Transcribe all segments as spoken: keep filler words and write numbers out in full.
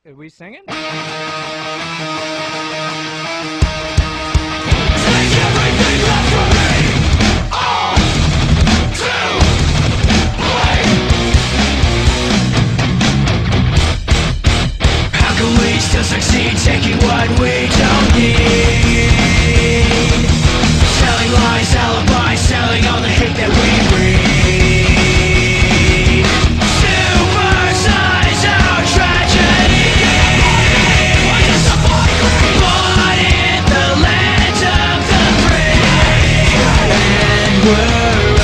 Are we singing? Take everything left from me, all to blame. How can we still succeed taking what we don't need? Selling lies, alibis, selling all the hate that we read. Supersize our tragedy. Born in the land of the free, and we're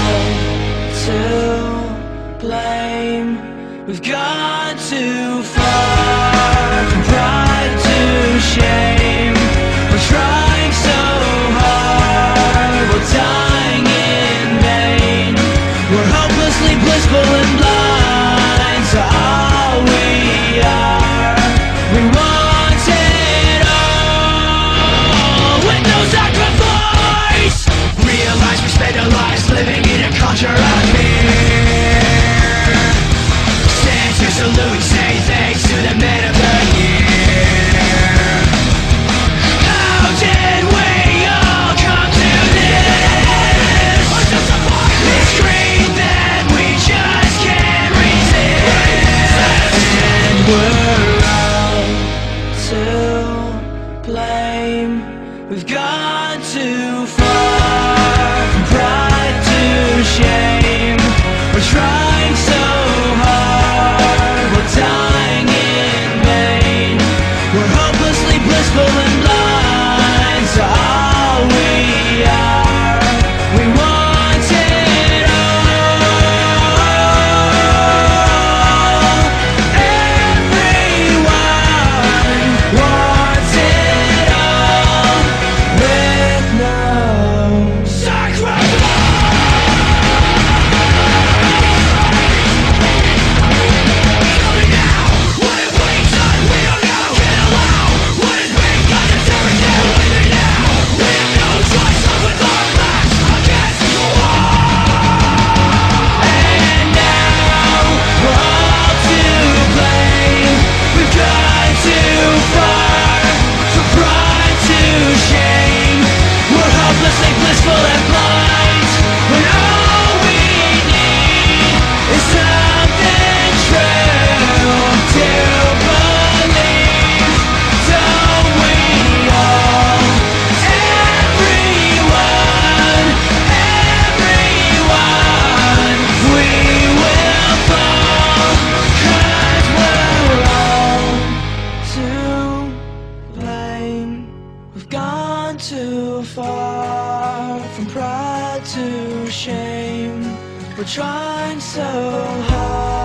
all to blame. We've gone too far from pride to shame. We're trying so hard, we're dying in vain. We're hopelessly blissful and blind to all we are. We want it all with no sacrifice. Realize we spend our lives living in a culture of fear. Stand to salute, say thanks to the men of the year. How did we all come to this? This greed that we just can't resist. And we're all to blame. We've gone too far from pride to shame. We're trying so hard, we're dying in vain. We're hopelessly blissful and blind to all we are. We want it all. Everyone wants it all with no sacrifice. Coming now, what have we done? We don't know. Can't allow what has been done to tear it down. Leave it now. We have no choice but with our backs against the wall. And now we're all to blame. We've gone too far from pride to shame. We're hopelessly blissful and blind when all we need is something true to believe. Don't we all? Everyone, everyone, we will fall, 'cause we're all to blame. We've gone too far from pride to shame. We're trying so hard.